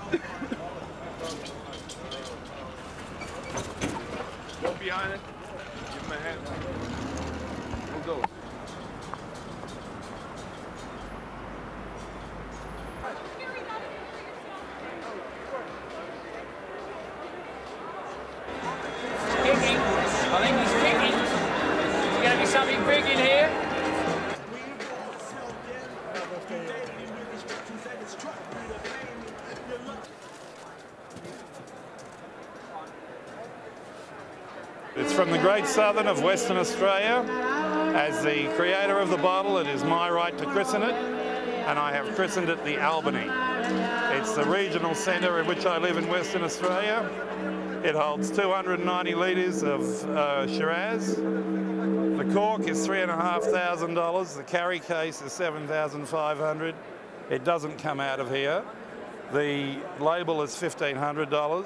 Go behind it. Give him a hand. We'll go. Kicking. I think he's kicking. There's going to be something big in here. It's from the Great Southern of Western Australia. As the creator of the bottle, it is my right to christen it, and I have christened it the Albany. It's the regional centre in which I live in Western Australia. It holds 290 litres of Shiraz. The cork is $3,500. The carry case is $7,500. It doesn't come out of here. The label is $1,500.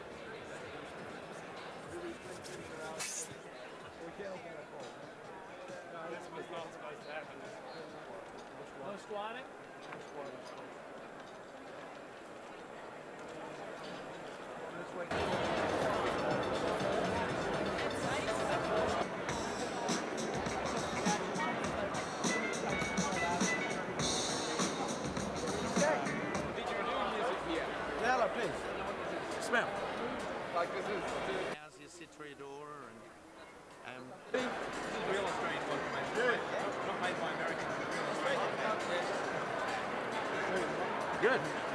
Smell. Like this is. How's your Citrador and This is real Australian vodka, mate. Not made by Americans, but real Australian. Good.